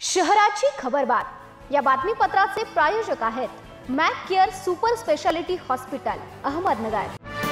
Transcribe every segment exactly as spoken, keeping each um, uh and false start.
शहराची खबरबात या बातमीपत्राचे प्रायोजक आहेत Mac Care super speciality hospital Ahmednagar.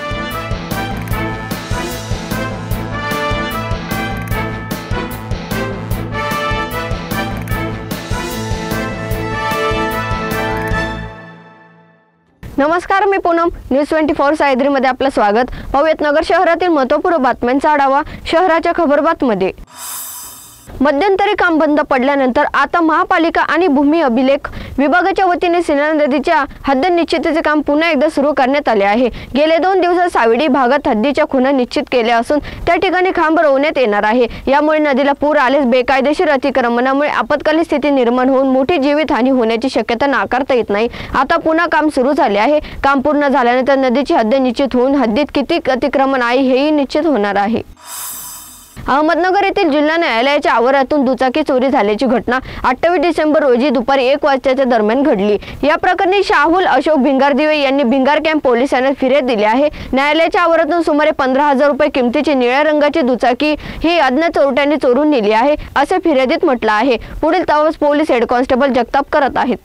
नमस्कार, मी Poonam news twenty four Sahyadri मध्ये आपलं स्वागत। पाहूयात नगर शहरातील महत्त्वपूर्ण बातम्यांचा आढावा शहराच्या खबरबातमध्ये। मध्यंतरी काम बंद पडल्यानंतर आता महापालिका आणि भूमी अभिलेख विभागाच्या वतीने सिन्नर नदीच्या हद्द निश्चितीचे काम पुन्हा एकदा सुरू करण्यात आले आहे। गेले दोन दिवसात सावडी भागात हद्दीच्या खुणा निश्चित केल्या असून त्या ठिकाणी खांब रोवण्यात येणार आहे। यामुळे नदीला पूर आल्यास बेकायदेशीर अतिक्रमणामुळे आपत्कालीन स्थिती निर्माण होऊन मोठी जीवितहानी होण्याची शक्यता नाकारता येत नाही। आता पुन्हा काम सुरू झाले आहे। काम पूर्ण झाल्यानंतर नदीची हद्द निश्चित होऊन हद्दीत किती अतिक्रमण आहे हेही निश्चित होणार आहे। अहमदनगर येथील जिल्हा न्यायालयाच्या आवारातून दुचाकी चोरी झाल्याची घटना अठ्ठावीस डिसेंबर रोजी दुपारी एक वाजताच्या दरम्यान घडली। या प्रकरणी शाहुल अशोक भिंगारदिवे यांनी भिंगार कॅम्प पोलीस ठाण्यात फिर्याद दिली आहे। न्यायालयाच्या आवारातून सुमारे पंधरा हजार रुपये किमतीची निळ्या रंगाची दुचाकी ही अज्ञात चोरट्यांनी चोरून नेली आहे असे फिर्यादीत म्हटलं आहे। पुढील तपास पोलीस हेड कॉन्स्टेबल जगताप करत आहेत।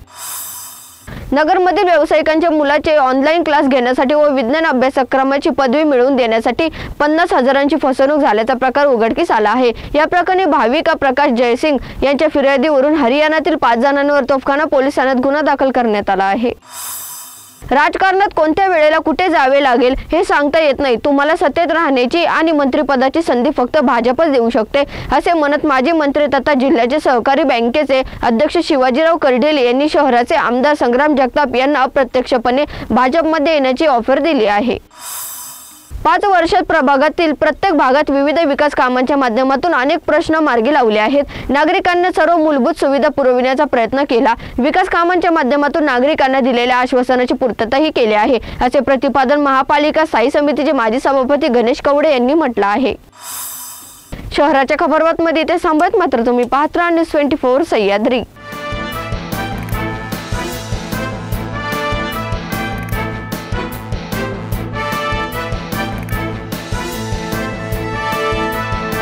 नगरमधील व्यावसायिकांच्या मुलाचे ऑनलाईन क्लास घेण्यासाठी व विज्ञान अभ्यासक्रमाची पदवी मिळवून देण्यासाठी पन्नास हजारांची फसवणूक झाल्याचा प्रकार उघडकीस आला आहे। या प्रकरणी भाविका प्रकाश जयसिंग यांच्या फिर्यादीवरून हरियाणातील पाच जणांवर तोफखाना पोलीस ठाण्यात गुन्हा दाखल करण्यात आला आहे। राजकारणात कोणत्या वेळेला कुठे जावे लागेल हे सांगता येत नाही। तुम्हाला सत्तेत राहण्याची आणि मंत्रिपदाची संधी फक्त भाजपच देऊ शकते असे म्हणत माजी मंत्री तथा जिल्ह्याचे सहकारी बँकेचे अध्यक्ष शिवाजीराव कर्डिले यांनी शहराचे आमदार संग्राम जगताप यांना अप्रत्यक्षपणे भाजपमध्ये येण्याची ऑफर दिली आहे। पाच वर्षात प्रभागातील प्रत्येक भागात विविध विकास कामांच्या माध्यमातून अनेक प्रश्न मार्गी लावले आहेत। नागरिकांना सर्व मूलभूत सुविधा पुरविण्याचा प्रयत्न केला। विकास कामांच्या माध्यमातून नागरिकांना दिलेल्या आश्वासनाची पूर्तताही केली आहे असे प्रतिपादन महापालिका स्थायी समितीचे माजी सभापती गणेश कवडे यांनी म्हटलं आहे। शहराच्या खबरबातमध्ये ते सांभाळत मात्र तुम्ही पाहत राहा news twenty four Sahyadri.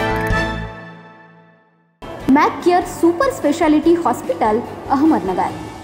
Mac Care super speciality hospital Ahmednagar.